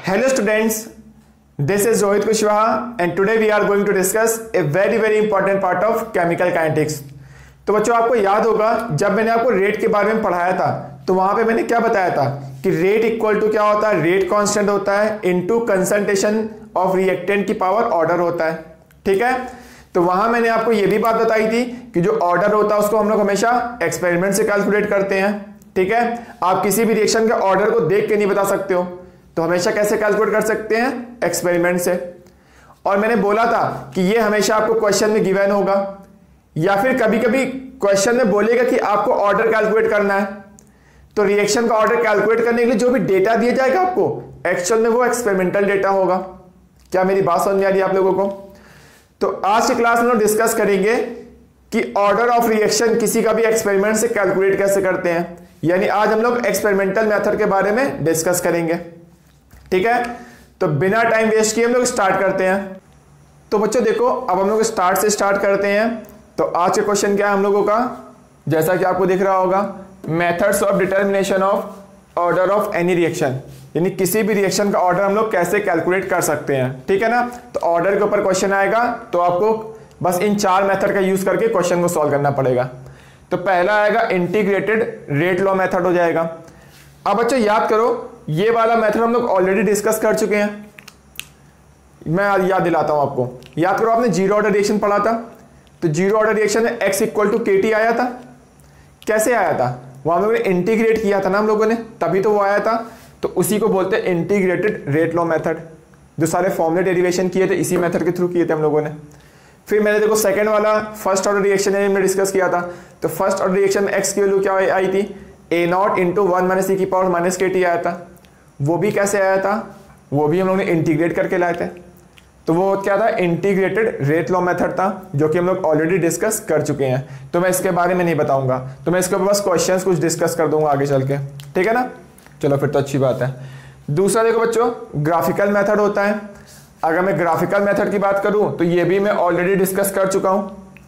Hello students, this is Rohit Kushwaha and today we are going to discuss a very important part of chemical kinetics। तो बच्चों आपको याद होगा जब मैंने आपको रेट के बारे में पढ़ाया था तो वहां पे मैंने क्या बताया था कि रेट इक्वल टू क्या होता है, रेट कांस्टेंट होता है इनटू कंसंट्रेशन ऑफ रिएक्टेंट की पावर ऑर्डर होता है। ठीक है, तो वहां मैंने आपको यह भी बात बताई थी कि जो ऑर्डर होता है उसको हम लोग हमेशा एक्सपेरिमेंट से कैलकुलेट करते हैं। ठीक है, आप किसी भी रिएक्शन के ऑर्डर को देख के नहीं बता सकते हो, तो हमेशा कैसे कैलकुलेट कर सकते हैं, एक्सपेरिमेंट से। और मैंने बोला था कि ये हमेशा आपको क्वेश्चन में गिवन होगा या फिर कभी कभी क्वेश्चन में बोलेगा कि आपको ऑर्डर कैलकुलेट करना है, तो रिएक्शन का ऑर्डर कैलकुलेट करने के लिए जो भी डेटा दिया जाएगा आपको एक्चुअल में वो एक्सपेरिमेंटल डेटा होगा। क्या मेरी बात समझ में आ रही है आप लोगों को? तो आज की क्लास में हम डिस्कस करेंगे कि ऑर्डर ऑफ रिएक्शन किसी का भी एक्सपेरिमेंट से कैलकुलेट कैसे करते हैं, यानी आज हम लोग एक्सपेरिमेंटल मेथड के बारे में डिस्कस करेंगे। ठीक है, तो बिना टाइम वेस्ट किए हम लोग स्टार्ट करते हैं। तो बच्चों देखो, अब हम लोग स्टार्ट से स्टार्ट करते हैं। तो आज के क्वेश्चन क्या है हम लोगों का, जैसा कि आपको दिख रहा होगा, methods of determination of order of any reaction, यानी किसी भी रिएक्शन का ऑर्डर हम लोग कैसे कैलकुलेट कर सकते हैं। ठीक है ना, तो ऑर्डर के ऊपर क्वेश्चन आएगा तो आपको बस इन चार मेथड का यूज करके क्वेश्चन को सॉल्व करना पड़ेगा। तो पहला आएगा इंटीग्रेटेड रेट लॉ मेथड हो जाएगा। अब बच्चों याद करो, ये वाला मेथड हम लोग ऑलरेडी डिस्कस कर चुके हैं। मैं याद दिलाता हूं आपको, याद करो आपने जीरो ऑर्डर रिएक्शन पढ़ा था, तो जीरो ऑर्डर रिएक्शन में x इक्वल टू KT आया था। कैसे आया था? वहां हम लोगों ने इंटीग्रेट किया था ना हम लोगों ने, तभी तो वो आया था। तो उसी को बोलते हैं इंटीग्रेटेड रेट लॉ मेथड। जो सारे फॉर्मूले डेरिवेशन किए थे इसी मेथड के थ्रू किए थे हम लोगों ने। फिर मैंने देखो सेकंड वाला फर्स्ट ऑर्डर रिएक्शन में डिस्कस किया था, तो फर्स्ट ऑर्डर रिएक्शन में x की वैल्यू क्या आई थी, A0 इंटू 1 माइनस e की पावर माइनस KT आया था। वो भी कैसे आया था, वो भी हम लोग ने इंटीग्रेट करके लाए थे। तो वो क्या था, इंटीग्रेटेड रेट लॉ मेथड था, जो कि हम लोग ऑलरेडी डिस्कस कर चुके हैं। तो मैं इसके बारे में नहीं बताऊंगा, तो मैं इसके ऊपर बस क्वेश्चंस कुछ डिस्कस कर दूंगा आगे चल के। ठीक है ना, चलो फिर तो अच्छी बात है। दूसरा देखो बच्चों, ग्राफिकल मेथड होता है। अगर मैं ग्राफिकल मेथड की बात करूं तो ये भी मैं ऑलरेडी डिस्कस कर चुका हूं।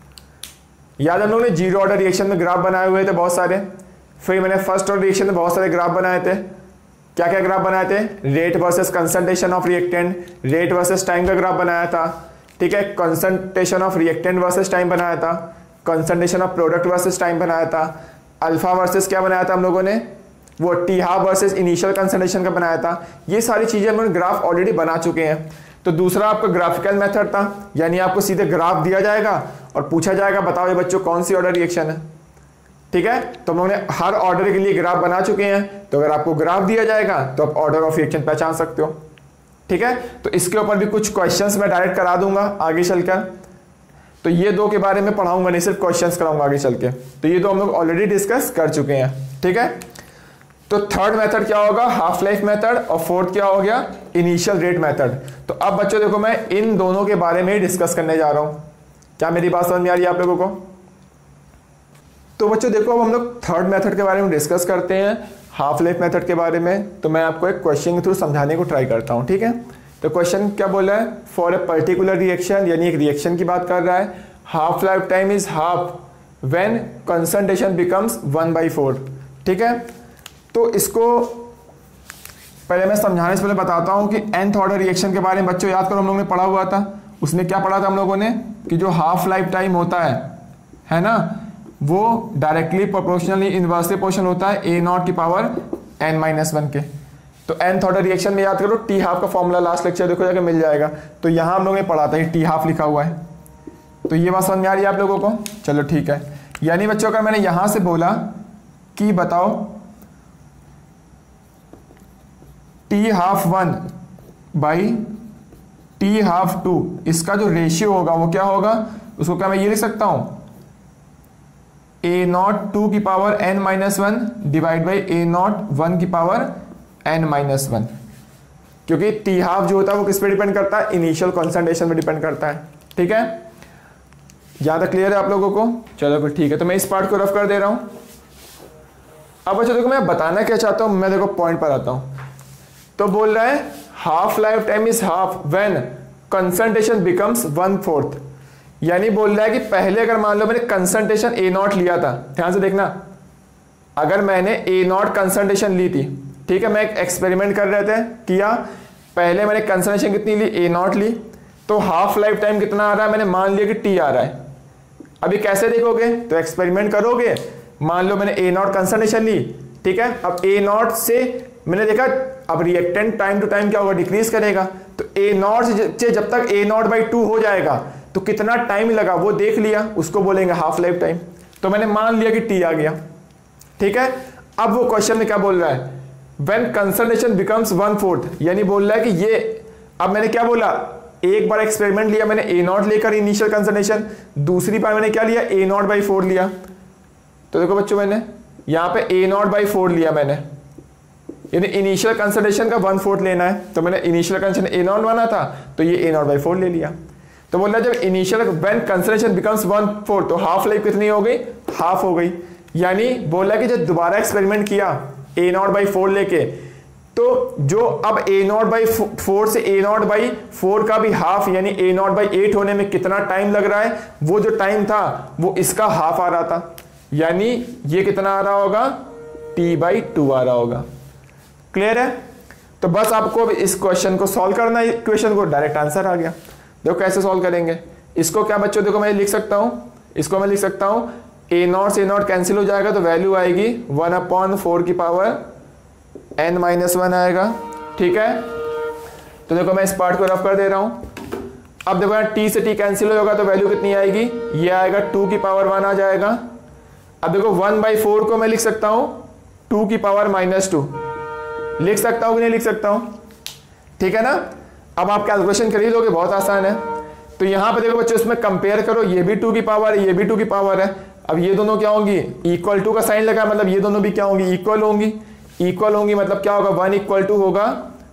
याद हम लोग ने जीरो ऑर्डर रिएक्शन में ग्राफ बनाए हुए थे बहुत सारे, फिर मैंने फर्स्ट ऑर्डर रिएक्शन में बहुत सारे ग्राफ बनाए थे। क्या क्या ग्राफ बनाए थे, rate versus concentration of reactant, rate versus time का ग्राफ बनाया था। ठीक है, concentration of reactant versus time बनाया था, concentration of product versus time बनाया था, अल्फा वर्सेस क्या बनाया था हम लोगों ने, वो T half versus initial concentration का बनाया था। ये सारी चीजें हम लोग ग्राफ ऑलरेडी बना चुके हैं। तो दूसरा आपका ग्राफिकल मेथड था, यानी आपको सीधे ग्राफ दिया जाएगा और पूछा जाएगा बताओ ये बच्चों कौन सी ऑर्डर रिएक्शन है। ठीक है, तो हम लोगों ने हर ऑर्डर के लिए ग्राफ बना चुके हैं, तो अगर आपको ग्राफ दिया जाएगा तो आप ऑर्डर ऑफ रिएक्शन पहचान सकते हो। ठीक है, तो इसके ऊपर भी कुछ क्वेश्चंस मैं डायरेक्ट करा दूंगा आगे चलकर। तो ये दो के बारे में पढ़ाऊंगा, नहीं सिर्फ क्वेश्चंस कराऊंगा आगे चल के। तो ये दो हम लोग ऑलरेडी डिस्कस कर चुके हैं। ठीक है, तो थर्ड मेथड क्या होगा, हाफ लाइफ मेथड, और फोर्थ क्या हो गया, इनिशियल रेट मेथड। तो अब बच्चों देखो, मैं इन दोनों के बारे में ही डिस्कस करने जा रहा हूं। क्या मेरी बात समझ में आ रही है आप लोगों को? तो बच्चों देखो, अब हम लोग थर्ड मेथड के बारे में डिस्कस करते हैं, हाफ लाइफ मेथड के बारे में। तो मैं आपको एक क्वेश्चन के थ्रू समझाने को ट्राई करता हूं। ठीक है, तो क्वेश्चन क्या बोल रहा है, फॉर ए पर्टिकुलर रिएक्शन, यानी एक रिएक्शन की बात कर रहा है, half life time is half when concentration becomes 1/4। ठीक है, तो इसको पहले मैं समझाने से पहले बताता हूं कि nth ऑर्डर रिएक्शन के बारे में बच्चों याद करो हम लोगों ने पढ़ा हुआ था। उसमें क्या पढ़ा था हम लोगों ने कि जो हाफ लाइफ टाइम होता है ना, वो डायरेक्टली प्रोपोर्शनली इनवर्सली प्रोपोर्शनल होता है A0 की पावर n-1 के। तो nth ऑर्डर रिएक्शन में याद करो टी हाफ का फॉर्मूला लास्ट लेक्चर देखो जाके मिल जाएगा। तो यहां हम लोगों ने पढ़ा था, टी हाफ लिखा हुआ है। तो ये बात समझ में आ रही है आप लोगों को? चलो ठीक है, यानी बच्चों अगर मैंने यहां से बोला कि बताओ T half 1 by T half 2, इसका जो रेशियो होगा वो क्या होगा, उसको क्या मैं ये लिख सकता हूं, A0 2 की power n-1 divide by A0 1 की पावर n-1, क्योंकि टी हाफ जो होता है वो किस पे डिपेंड करता है, इनिशियल कंसंट्रेशन में डिपेंड करता है। ठीक है, ज्यादा क्लियर है आप लोगों को? चलो फिर ठीक है, तो मैं इस पार्ट को रफ कर दे रहा हूं। अब बच्चों देखो, मैं बताना क्या चाहता हूं, मैं देखो पॉइंट पर आता हूं। तो बोल रहा है half life time is half when concentration becomes 1/4, यानी बोल रहा है कि पहले अगर मान लो मैंने कंसंट्रेशन A0 लिया था, ध्यान से देखना, अगर मैंने A0 कंसंट्रेशन ली थी, ठीक है, मैं एक एक्सपेरिमेंट कर रहे थे किया, पहले मैंने कंसंट्रेशन कितनी ली, ए नॉट ली, तो हाफ लाइफ टाइम कितना आ रहा है, मैंने मान लिया कि टी आ रहा है। अभी कैसे देखोगे, तो एक्सपेरिमेंट करोगे, मान लो मैंने ए नॉट कंसंट्रेशन ली, ठीक है, अब ए नॉट से मैंने देखा अब रिएक्टेंट टाइम टू टाइम क्या होगा, डिक्रीज करेगा, तो ए नॉट से जब तक ए नॉट बाई 2 हो जाएगा तो कितना टाइम लगा वो देख लिया, उसको बोलेंगे हाफ लाइफ टाइम। तो मैंने मान लिया कि टी आ गया, ठीक है। अब वो क्वेश्चन में क्या बोल रहा है, व्हेन कंसंट्रेशन बिकम्स 1/4, यानी बोल रहा है कि ये, अब मैंने क्या बोला, एक बार एक्सपेरिमेंट लिया मैंने ए नॉट लेकर इनिशियल कंसंट्रेशन, दूसरी बार मैंने क्या लिया, ए नॉट बाई 4 लिया। तो देखो बच्चों मैंने यहाँ पे ए नॉट बाई 4 लिया मैंने, यानी इनिशियल कंसंट्रेशन का 1/4 लेना है, तो मैंने इनिशियल कंसंट्रेशन ए नॉट बना था तो ये ए नॉट बाई 4 ले लिया। तो बोल रहा है जब इनिशियल व्हेन कंसंट्रेशन बिकम्स 1/4 तो हाफ लाइफ कितनी हो गई, हाफ हो गई। यानी बोल रहा है कि जब दोबारा एक्सपेरिमेंट किया ए नॉट बाई 4 लेके, तो जो अब ए नॉट बाई 4 से ए नॉट बाई 4 का भी हाफ यानी ए नॉट बाई 8 होने में कितना टाइम लग रहा है, वो जो टाइम था वो इसका हाफ आ रहा था, यानी ये कितना आ रहा होगा, t/2 आ रहा होगा। क्लियर है। तो बस आपको अब इस क्वेश्चन को सॉल्व करना है, इक्वेशन को डायरेक्ट आंसर आ गया। देखो कैसे सॉल्व करेंगे इसको, क्या बच्चों देखो मैं लिख सकता हूं, इसको मैं लिख सकता हूं ए नॉट से ए नॉट कैंसिल हो जाएगा तो वैल्यू आएगी 1/4 की पावर n-1 आएगा, ठीक है। तो देखो मैं इस पार्ट को रफ कर दे रहा हूं। अब देखो यार t से t कैंसिल होगा तो वैल्यू कितनी आएगी, ये आएगा 2 की पावर 1 आ जाएगा। अब देखो 1/4 को मैं लिख सकता हूं 2 की पावर -2, लिख सकता हूं कि नहीं लिख सकता हूं, ठीक है ना। अब आप कैलकुलेशन कर ही लोगे, बहुत आसान है। तो यहां पे देखो बच्चों इसमें कंपेयर करो, ये भी 2 की पावर है, ये भी 2 की पावर है। अब ये दोनों क्या होंगी, इक्वल टू का साइन लगा, मतलब ये दोनों भी क्या होंगी, इक्वल होंगी। इक्वल होंगी मतलब क्या होगा, 1 = 2 होगा,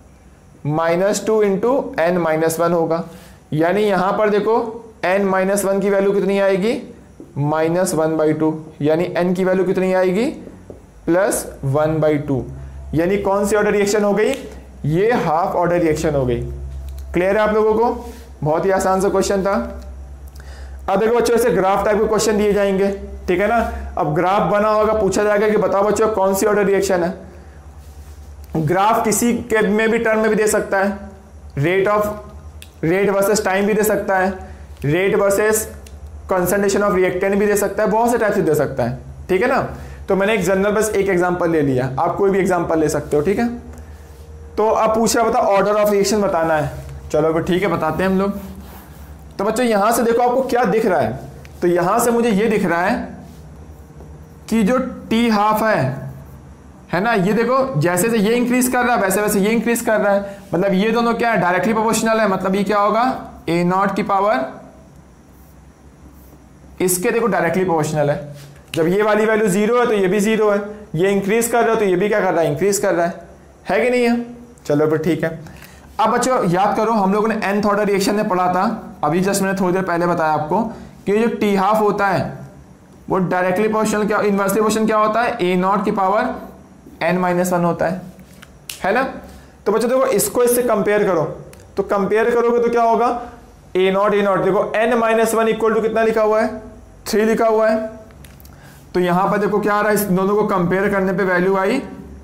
-2 × n-1 होगा। यानी यहां पर देखो n-1 की वैल्यू कितनी आएगी, -1/2, यानी n की वैल्यू कितनी आएगी, +1/2। यानी कौन सी ऑर्डर रिएक्शन हो गई, ये हाफ ऑर्डर रिएक्शन हो गई। क्लियर है आप लोगों को, बहुत ही आसान सा क्वेश्चन था। अब देखो बच्चों ऐसे ग्राफ टाइप के क्वेश्चन दिए जाएंगे, ठीक है ना। अब ग्राफ बना होगा, पूछा जाएगा कि बताओ बच्चों कौन सी ऑर्डर रिएक्शन है। ग्राफ किसी के में भी टर्म में भी दे सकता है, रेट वर्सेस टाइम भी दे सकता है, rate versus concentration of reactant भी दे सकता है, बहुत से टाइप से दे सकता है, ठीक है ना। तो मैंने एक जनरल बस एक एग्जांपल ले लिया, आप कोई भी एग्जांपल ले सकते हो, ठीक है। तो अब पूछ रहा बता ऑर्डर ऑफ रिएक्शन बताना है, चलो फिर ठीक है बताते हैं हम लोग। तो बच्चों यहां से देखो आपको क्या दिख रहा है, तो यहां से मुझे ये दिख रहा है कि जो टी हाफ है ना, ये देखो जैसे से ये इंक्रीज कर रहा है वैसे वैसे ये इंक्रीज कर रहा है, मतलब ये दोनों क्या है, डायरेक्टली प्रोपोर्शनल है। मतलब ये क्या होगा, ए नॉट की पावर इसके देखो डायरेक्टली प्रोपोर्शनल है। जब ये वाली वैल्यू 0 है तो ये भी 0 है, ये इंक्रीज कर रहा है तो ये भी क्या कर रहा है, इंक्रीज कर रहा है कि नहीं है। चलो फिर ठीक है। अब बच्चों याद करो हम लोगों ने nth ऑर्डर रिएक्शन में पढ़ा था, अभी जस्ट मैंने थोड़ी देर पहले बताया आपको कि जो टी हाफ होता है वो डायरेक्टली प्रोपोर्शनल क्या, इनवर्सली प्रोपोर्शनल क्या होता है, ए नॉट की पावर n-1 होता है ना। तो बच्चों देखो इसको इससे कंपेयर करो, तो कंपेयर करोगे तो क्या होगा, ए नॉट देखो n-1 इक्वल टू कितना लिखा हुआ है, 3 लिखा हुआ है। तो यहां पर देखो क्या आ रहा है, इस दोनों को कंपेयर करने पे value I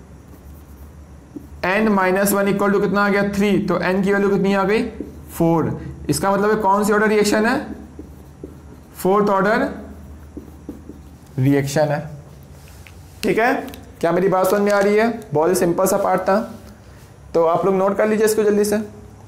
n-1 equal to कितना आ गया, 3, तो n की वैल्यू कितनी आ गई, 4। इसका मतलब है कौन सी ऑर्डर रिएक्शन है, 4th ऑर्डर रिएक्शन है, ठीक है। क्या मेरी बात समझ में आ रही है, बहुत ही सिंपल सा पार्ट था। तो आप लोग नोट कर लीजिए इसको जल्दी से।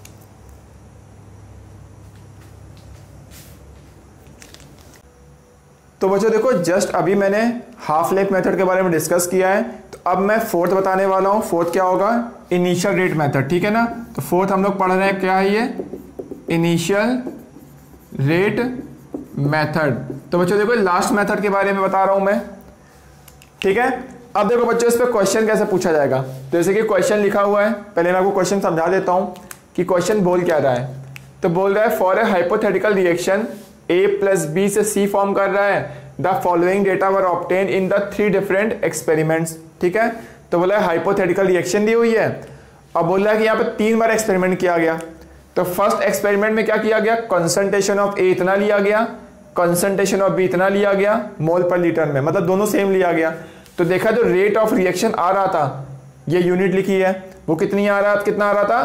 तो बच्चों देखो जस्ट अभी मैंने हाफ लाइफ मेथड के बारे में डिस्कस किया है, तो अब मैं 4th बताने वाला हूं। 4th क्या होगा, इनिशियल रेट मेथड, ठीक है ना। तो 4th हम लोग पढ़ रहे हैं, क्या है ये, इनिशियल रेट मेथड। तो बच्चों देखो लास्ट मेथड के बारे में बता रहा हूं मैं, ठीक है। अब देखो बच्चों इस पर क्वेश्चन कैसे पूछा जाएगा, तो जैसे कि क्वेश्चन लिखा हुआ है, पहले मैं आपको क्वेश्चन समझा देता हूं कि क्वेश्चन बोल क्या रहा है। तो बोल रहा है for a hypothetical reaction A + B से C फॉर्म कर रहा है, the following data were obtained in the 3 different experiments, ठीक है। तो बोला है हाइपोथेटिकल रिएक्शन दी हुई है, अब बोल रहा है कि यहाँ पे 3 बार एक्सपेरिमेंट किया गया। तो फर्स्ट एक्सपेरिमेंट में क्या किया गया, कंसंट्रेशन ऑफ A इतना लिया गया, कंसंट्रेशन ऑफ B इतना लिया गया मोल पर लीटर में, मतलब दोनों सेम लिया गया। तो देखा जो रेट ऑफ रिएक्शन आ रहा था, ये यूनिट लिखी है, वो कितना आ रहा था,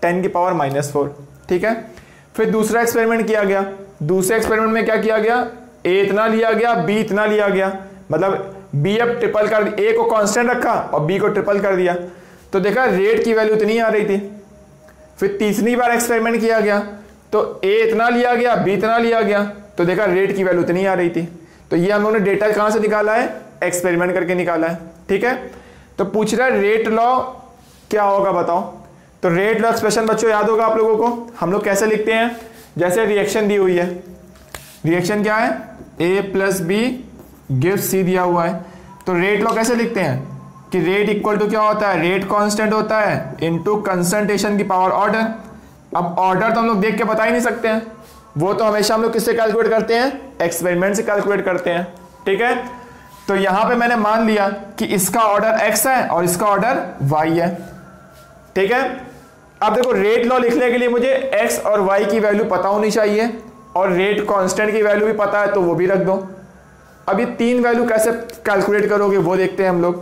10 की पावर -4। ठीक है, फिर दूसरा एक्सपेरिमेंट किया गया। दूसरे एक्सपेरिमेंट में क्या किया गया, ए इतना लिया गया, बी इतना लिया गया, मतलब बी अब ट्रिपल कर, ए को कांस्टेंट रखा और बी को ट्रिपल कर दिया, तो देखा रेट की वैल्यू इतनी आ रही थी। फिर तीसरी बार एक्सपेरिमेंट किया गया तो ए इतना लिया गया, बी इतना लिया गया, तो देखा रेट की वैल्यू इतनी आ रही थी। तो ये हम लोगों ने डेटा कहाँ से निकाला है, एक्सपेरिमेंट करके निकाला है। ठीक है, तो पूछ रहा है रेट लॉ क्या होगा बताओ। तो रेट लॉ एक्सप्रेशन बच्चों याद होगा आप लोगों को, हम लोग कैसे लिखते हैं, जैसे रिएक्शन दी हुई है, रिएक्शन क्या है, A plus B give C दिया हुआ है, तो रेट लॉ कैसे लिखते हैं कि रेट इक्वल टू क्या होता है, रेट कांस्टेंट होता है इनटू कंसंट्रेशन की पावर ऑर्डर। अब ऑर्डर तो हम लोग देख के बता ही नहीं सकते हैं, वो तो हमेशा हम लोग किससे कैलकुलेट करते हैं, एक्सपेरिमेंट से कैलकुलेट करते हैं। ठीक है, तो यहां पे मैंने मान लिया कि इसका ऑर्डर x है और इसका ऑर्डर y है। ठीक है, अब देखो रेट लॉ लिखने के लिए मुझे x और y की वैल्यू पता होनी चाहिए और रेट कांस्टेंट की वैल्यू भी पता है तो वो भी रख दो। अब ये तीन वैल्यू कैसे कैलकुलेट करोगे वो देखते हैं हम लोग।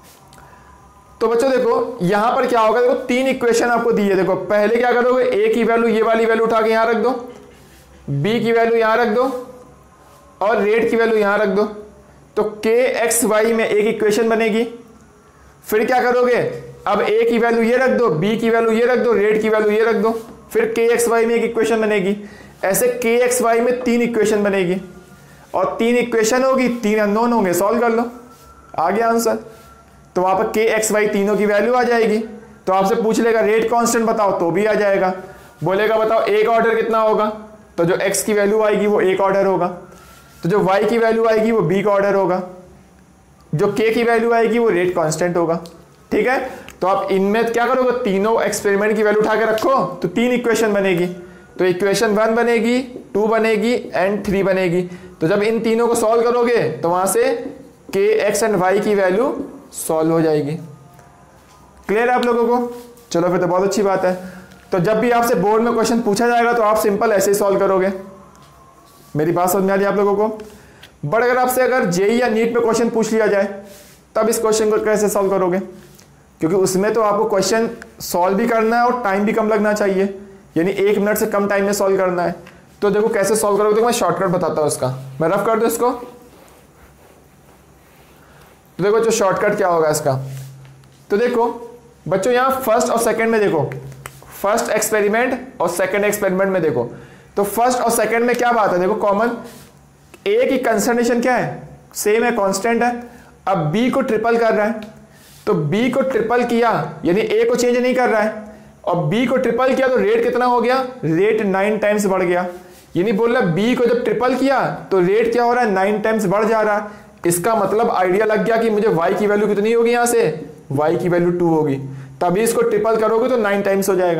तो बच्चों देखो यहां पर क्या होगा, देखो तीन इक्वेशन आपको दी है। देखो पहले क्या करोगे, a की वैल्यू ये वाली वैल्यू उठा के यहां रख दो, b की वैल्यू यहां रख दो और रेट की वैल्यू यहां रख दो, तो kxy में एक इक्वेशन बनेगी। फिर क्या करोगे, अब a की वैल्यू ये रख दो, b की वैल्यू ये रख दो, रेट की वैल्यू ये रख दो, फिर kxy में एक इक्वेशन बनेगी। ऐसे kxy में तीन इक्वेशन बनेगी और तीन इक्वेशन होगी, तीन अननोन होंगे, सॉल्व कर लो, आ गया आंसर। तो वहां पर kxy तीनों की वैल्यू आ जाएगी। तो आपसे पूछ लेगा रेट कांस्टेंट बताओ तो भी आ जाएगा, बोलेगा बताओ एक ऑर्डर कितना होगा, तो जो x की वैल्यू आएगी वो एक ऑर्डर होगा, तो जो y की वैल्यू आएगी वो b का ऑर्डर होगा, जो k की वैल्यू आएगी वो रेट कांस्टेंट होगा। ठीक है, तो आप इनमें क्या करोगे, तीनों एक्सपेरिमेंट की वैल्यू उठा के रखो तो तीन इक्वेशन बनेगी। तो इक्वेशन 1 बनेगी, 2 बनेगी एंड 3 बनेगी। तो जब इन तीनों को सॉल्व करोगे तो वहां से kx एंड y की वैल्यू सॉल्व हो जाएगी। क्लियर है आप लोगों को, चलो फिर तो बहुत अच्छी बात है। तो जब भी आपसे बोर्ड में क्वेश्चन पूछा जाएगा तो आप सिंपल ऐसे ही सॉल्व करोगे। मेरी बात समझ में आ रही है आप लोगों को। बट अगर जेई या नीट पे क्वेश्चन पूछ लिया जाए तब इस क्वेश्चन को कैसे सॉल्व करोगे, क्योंकि उसमें तो आपको क्वेश्चन सॉल्व भी करना है और टाइम भी कम लगना चाहिए, यानी 1 मिनट से कम टाइम में सॉल्व करना है। तो देखो कैसे सॉल्व करोगे, देखो मैं शॉर्टकट बताता हूँ इसका, मैं रफ कर दूँ इसको। तो देखो जो शॉर्टकट क्या होगा इसका, तो देखो बच्चों यहाँ फर्स्ट और सेकंड में देखो, फर्स्ट एक्सपेरिमेंट और सेकंड एक्सपेरिमेंट में देखो, तो फर्स्ट और सेकंड में क्या बात है, देखो कॉमन, ए की कंसंट्रेशन क्या है, सेम है, कांस्टेंट है। अब बी को ट्रिपल कर रहा है, तो बी को ट्रिपल किया यानी ए को चेंज नहीं कर रहा है, और बी को ट्रिपल किया तो रेट कितना हो गया, रेट 9 टाइम्स बढ़ गया। यानी बोल रहा बी को जब ट्रिपल किया तो रेट क्या हो रहा है, 9 टाइम्स बढ़ जा रहा है। इसका मतलब आइडिया लग गया कि मुझे y की वैल्यू कितनी होगी, यहां से y की वैल्यू 2 होगी, तभी इसको ट्रिपल करोगे तो 9 टाइम्स हो जाएगा।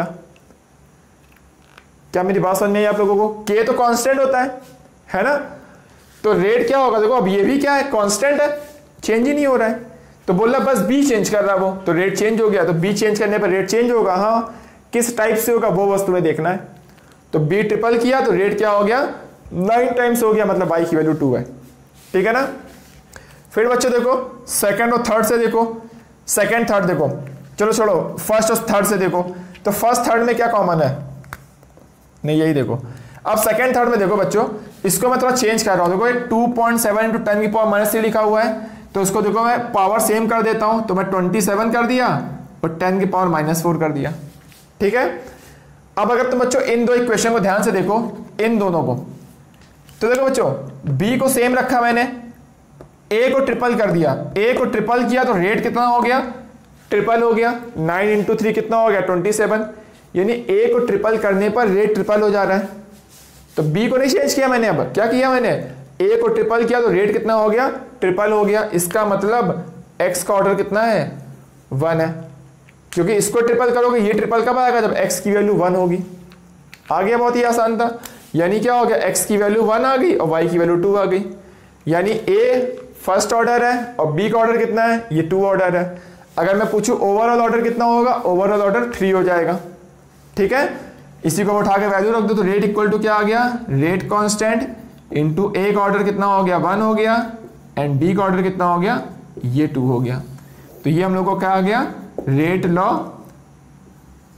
क्या मेरी बात समझ में आई आप लोगों को, k तो कांस्टेंट होता है ना, तो रेट क्या होगा, देखो अब ये भी क्या है, कांस्टेंट है, चेंज ही नहीं हो रहा है। तो बोल रहा बस b चेंज कर रहा है वो, तो रेट चेंज हो गया, तो b चेंज करने पर रेट चेंज होगा। हाँ, किस टाइप से होगा वो वस्तु में देखना है। तो b ट्रिपल किया तो रेट क्या हो गया, 9 टाइम्स हो गया, मतलब y की वैल्यू 2 है। ठीक है ना। फिर बच्चों देखो सेकंड और थर्ड से देखो, सेकंड थर्ड देखो, चलो छोड़ो फर्स्ट और थर्ड से देखो। तो फर्स्ट थर्ड में क्या कॉमन है, नहीं यही देखो। अब सेकंड थर्ड में देखो बच्चों, इसको मैं थोड़ा चेंज कर रहा हूं, देखो 2.7 इंटू 10 की पावर -3 लिखा हुआ है, तो उसको देखो मैं पावर सेम कर देता हूं, तो मैं 27 कर दिया और 10 की पावर -4 कर दिया। ठीक है, अब अगर तुम बच्चों इन दो इक्वेशन को ध्यान से देखो, इन दोनों को, तो देखो बच्चों बी को सेम रखा मैंने, ए को ट्रिपल कर दिया, ए को ट्रिपल किया तो रेट कितना हो गया, ट्रिपल हो गया, 9 इंटू 3 कितना हो गया, 27, यानी ए को ट्रिपल करने पर रेट ट्रिपल हो जा रहा है। तो बी को नहीं चेंज किया मैंने, अब क्या किया मैंने, ए को ट्रिपल किया तो रेट कितना हो गया, ट्रिपल हो गया। इसका मतलब एक्स का ऑर्डर कितना है, 1 है, क्योंकि इसको ट्रिपल करोगे ये ट्रिपल कब आएगा, जब एक्स की वैल्यू 1 होगी। आ गया, बहुत ही आसान था। यानी क्या हो गया, एक्स की वैल्यू 1 आ गई और वाई की वैल्यू 2 आ गई, यानी ए फर्स्ट ऑर्डर है और बी का ऑर्डर कितना है, ये 2 ऑर्डर है। अगर मैं पूछूं ओवरऑल ऑर्डर कितना होगा, ओवरऑल ऑर्डर 3 हो जाएगा। ठीक है, इसी को उठा के वैल्यू रख दो, तो रेट इक्वल टू क्या आ गया, रेट कांस्टेंट इनटू ए का ऑर्डर कितना हो गया, 1 हो गया, एंड बी का ऑर्डर कितना हो गया, ये 2 हो गया। तो ये हम लोग को क्या आ गया, रेट लॉ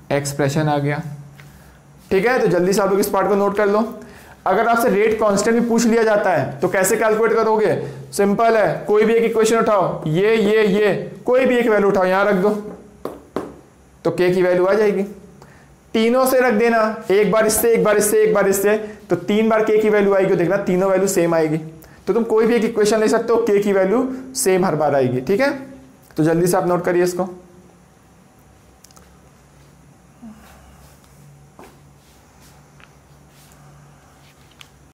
एक्सप्रेशन आ गया। ठीक है, तो जल्दी से आप लोग इस पार्ट को नोट कर लो। अगर आपसे रेट कांस्टेंट भी पूछ लिया जाता है तो कैसे कैलकुलेट करोगे? सिंपल है, कोई भी एक इक्वेशन उठाओ, ये कोई भी एक वैल्यू उठाओ, यहां रख दो तो के की वैल्यू आ जाएगी। तीनों से रख देना, एक बार इससे, एक बार इससे, एक बार इससे, तो 3 बार के की वैल्यू आएगी। देखना तीनों वैल्यू सेम आएगी। तो तुम कोई भी एक इक्वेशन ले सकते हो, के की वैल्यू सेम हर बार आएगी। ठीक है, तो जल्दी से आप नोट करिए इसको।